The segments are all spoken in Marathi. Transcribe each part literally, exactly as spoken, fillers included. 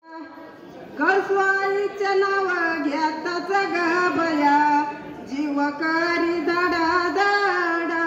कळसवाईच्या नाव घेताच गबया जीवकारी दाडा दाडा.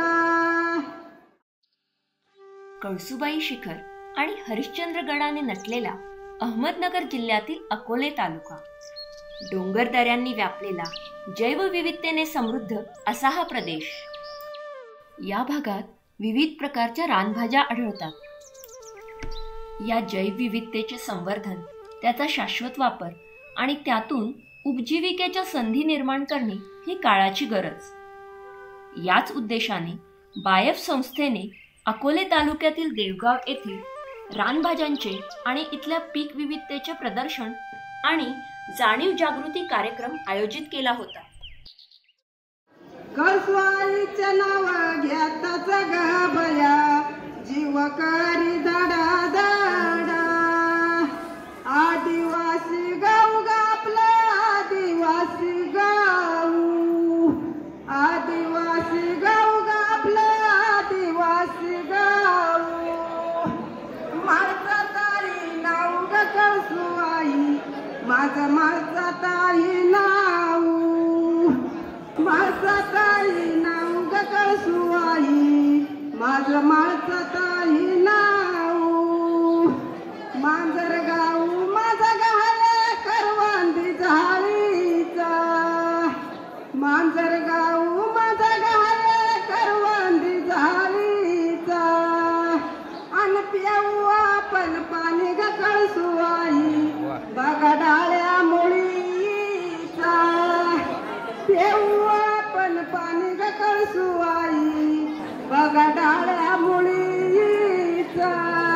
कळसुबाई शिखर आणि हरिश्चंद्रगडाने नटलेला अहमदनगर जिल्ह्यातील अकोले तालुका, डोंगर दऱ्यांनी व्यापलेला जैवविविधतेने समृद्ध असा हा प्रदेश. या भागात विविध प्रकारच्या रानभाज्या आढळतात. या जैवविविधतेचे संवर्धन, त्याचा शाश्वत वापर आणि त्यातून उपजीविकेच्या संधी निर्माण करणे ही काळाची गरज. याच उद्देशाने बायफ संस्थेने अकोले तालुक्यातील देवगाव येथे रानभाज्यांचे आणि इथल्या पीक विविधतेचे प्रदर्शन आणि जाणीव जागृती कार्यक्रम आयोजित केला होता. कळसवाईच्या नाव घेताच गबया जीवकारी दाडा दाडा. आदिवासी गाव गापला आदिवासी गाव, आदिवासी गाव गापला आदिवासी गाव. माळचा ताई नाव ग कळसुबाई, माझं माळचा ताई नाव, माझं ताई नाव ग कळसुबाई, माझं माळचा ताई नाव. मांजर गाव माझा गहाळ करवंदी झाडीचा, मांजर गाव माझा गहाळ करवंदी झाडीचा. अन पिऊ आपण पाणी ग कळसुबाई बघा डाळ्या मुळीचा. पिऊ आपण पाणी ग कळसुबाई बघा डाळ्या मुळीचा.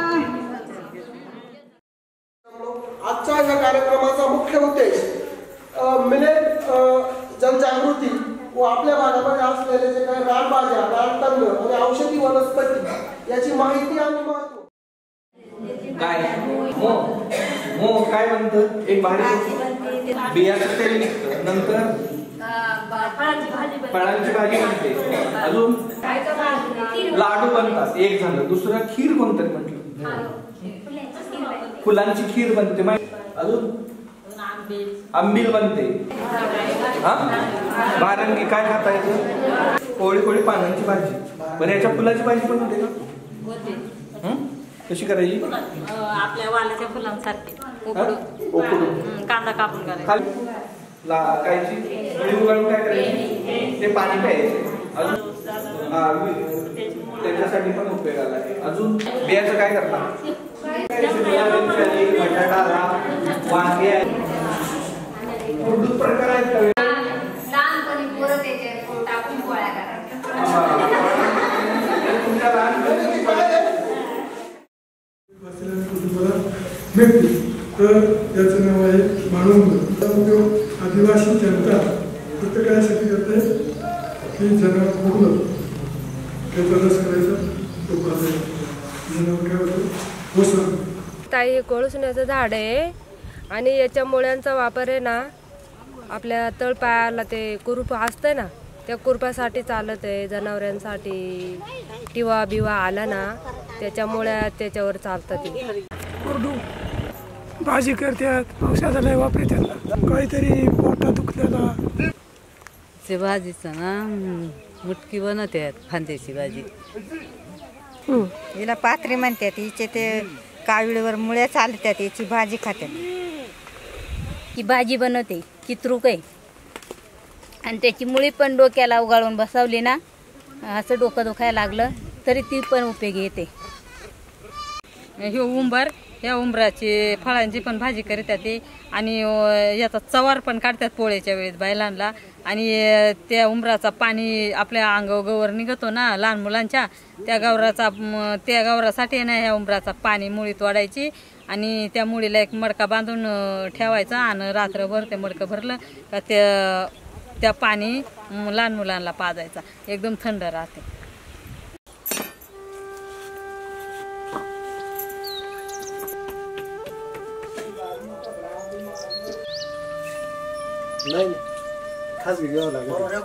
आजच्या या कार्यक्रमाचा मुख्य उद्देश मिलेट जनजागृती व आपल्या भागामध्ये असलेले जे काही रानभाज्या, रानतंग आणि औषधी वनस्पती याची माहिती आणि महत्व. काय मो मो काय म्हणतं, एक भारी बियाचं तेल निघतं, नंतर फळांची भाजी बनते, अजून लाडू बनतात, एक झालं. दुसरं खीर कोणतरी म्हटलं, फुलांची खीर बनते, अजून आंबील बनते. हा बारंगी काय खाता येतं, कोळी कोळी पानांची भाजी. बरं याच्या फुलाची भाजी पण होते का, कशी करायची, आपल्या वालाच्या फुलांसारखे उकडून कांदा कापून करायचा, लागायची उगाळून काय करायची, ते पाणी प्यायचे. अजून त्याच्यासाठी पण उपयोगाला आहे. अजून बियाचं काय करतात, बटाटा, वांगे उर्दू प्रकार आहेत. तुमच्या भेटली तर त्याचं नाव आहे माणूस. आदिवासी जनता प्रत्येकासाठी करते की जनावर फोडलं त्याचा रस करायचा, तो जनावर काय होतं पोसण. ताई कोळसण्याचं झाड आहे आणि याच्या मुळ्यांचा वापर आहे ना आपल्या तळपायाला ते कुरूप असतं ना, त्या कुरपासाठी चालत आहे. जनावरांसाठी टिवा बिवा आला ना त्याच्या मुळ्या त्याच्यावर चालतात. ती कोरडू भाजी करतात, औषधाला वापरतात, काहीतरी पोटा दुखल्याला ते भाजीचं ना मुटकी बनवतात, फांद्याची भाजी. हिला पात्री म्हणतात. हिचे ते कावीळीवर मुळ्या चालतात, याची भाजी खातात. ही भाजी बनवते चित्रूक आहे आणि त्याची मुळी पण डोक्याला उगाळून बसवली ना, असं डोकं दुखायला लागलं तरी ती पण उपयोगी येते. हे उंबर, या उंबराची फळांची पण भाजी करतात ते, आणि याचा चवार पण काढतात पोळ्याच्या वेळेस बैलांना. आणि त्या उंबराचा पाणी आपल्या अंगावर निघतो ना लहान मुलांच्या, त्या गवराचा त्या गवरासाठी ना ह्या उंबराचा पाणी मुळीत वाढायची आणि त्या मुळीला एक मडका बांधून ठेवायचा आणि रात्रभर ते मडकं भरलं का त्या त्या पाणी लहान मुलांना पाजायचा, एकदम थंड राहते. नाही खास घ्यावं लागेल.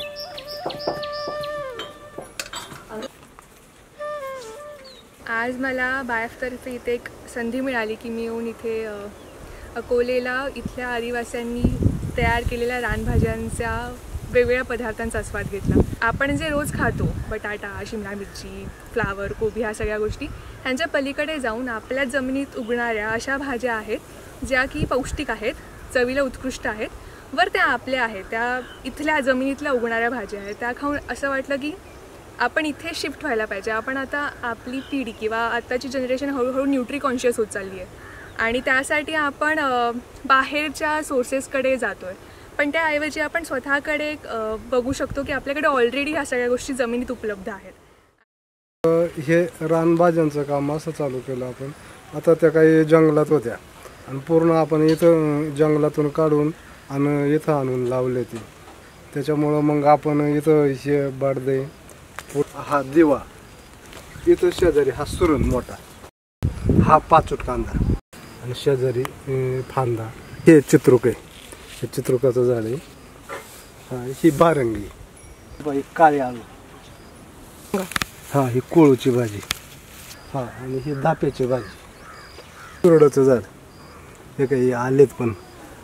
आज मला बायफतर्फे इथे एक संधी मिळाली की मी येऊन इथे अकोलेला इथल्या आदिवासींनी तयार केलेल्या रानभाज्यांच्या वेगवेगळ्या पदार्थांचा आस्वाद घेतला. आपण जे रोज खातो बटाटा, शिमला मिरची, फ्लावर, कोबी ह्या सगळ्या गोष्टी ह्यांच्या पलीकडे जाऊन आपल्या जमिनीत उगणाऱ्या अशा भाज्या आहेत ज्या की पौष्टिक आहेत, चवीला उत्कृष्ट आहेत, वर त्या आपल्या आहेत, त्या इथल्या जमिनीतल्या उगणाऱ्या भाज्या आहेत. त्या खाऊन असं वाटलं की आपण इथे शिफ्ट व्हायला पाहिजे. आपण आता आपली पिढी किंवा आत्ताची जनरेशन हळूहळू न्यूट्री कॉन्शियस होत चालली आहे आणि त्यासाठी आपण बाहेरच्या सोर्सेसकडे जातो आहे. पण त्याऐवजी आपण स्वतःकडे बघू शकतो की आपल्याकडे ऑलरेडी ह्या सगळ्या गोष्टी जमिनीत उपलब्ध आहेत. हे रानभाज्यांचं काम असं चालू केलं आपण. आता त्या काही जंगलात होत्या आणि पूर्ण आपण इथं जंगलातून काढून आणि इथं आणून लावले ती. त्याच्यामुळं मग आपण इथं हे बाडदे, हा दिवा, इथं शेजारी हा सुरण मोठा, हा पाचूट कांदा आणि शेजारी फांदा, हे चित्रुक आहे, हे चित्रुकाचं झाड आहे. हा ही बारंगी, बाई काळी आलू, हा ही कोळूची भाजी, हा आणि ही धाप्याची भाजी, तुरडाचं झाड, हे काही आलेत पण.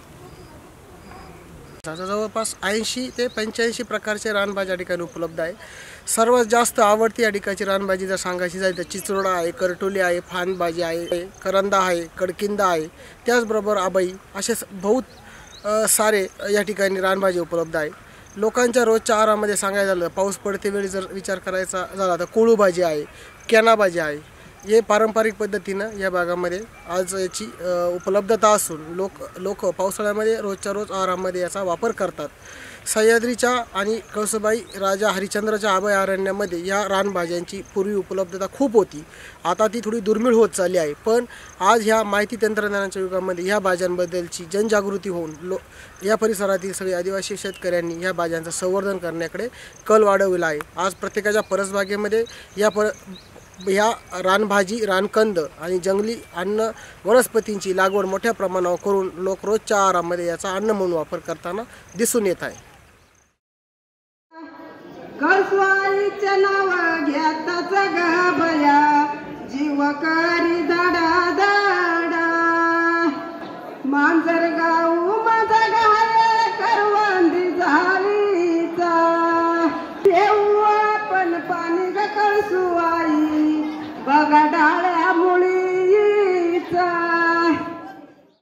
जवळपास ऐंशी ते पंच्याऐंशी प्रकारचे रानभाजी या ठिकाणी उपलब्ध आहे. सर्वात जास्त आवडती या ठिकाणची रानभाजी जर सांगायची झाली तर चिचरोडा आहे, करटोली आहे, फांदभाजी आहे, करंदा आहे, कडकिंदा आहे, त्याचबरोबर आबाई, असे बहुत सारे या ठिकाणी रानभाजी उपलब्ध आहे. लोकांच्या रोजच्या आहारामध्ये सांगायचं झालं पाऊस पडते वेळी जर विचार करायचा झाला तर कोळू भाजी आहे, कॅना भाजी आहे. हे पारंपरिक पद्धतीनं या भागामध्ये आज याची उपलब्धता असून लोक लोक पावसाळ्यामध्ये रोजच्या रोज आहारामध्ये याचा वापर करतात. सह्याद्रीच्या आणि कळसुबाई राजा हरिश्चंद्राच्या अभयारण्यामध्ये या रानभाज्यांची पूर्वी उपलब्धता खूप होती. आता ती थोडी दुर्मिळ होत चालली आहे. पण आज ह्या माहिती तंत्रज्ञानाच्या युगामध्ये ह्या भाज्यांबद्दलची जनजागृती होऊन लो या परिसरातील सगळे आदिवासी शेतकऱ्यांनी ह्या भाज्यांचं संवर्धन करण्याकडे कल वाढवला आहे. आज प्रत्येकाच्या परसबागेमध्ये या पर ह्या रानभाजी, रानकंद आणि जंगली अन्न वनस्पतींची लागवड मोठ्या प्रमाणावर करून लोक रोजच्या आहारामध्ये याचा अन्न म्हणून वापर करताना दिसून येत आहे. कळसुबाईचे नाव घेताच ग बया, जीव करी धडा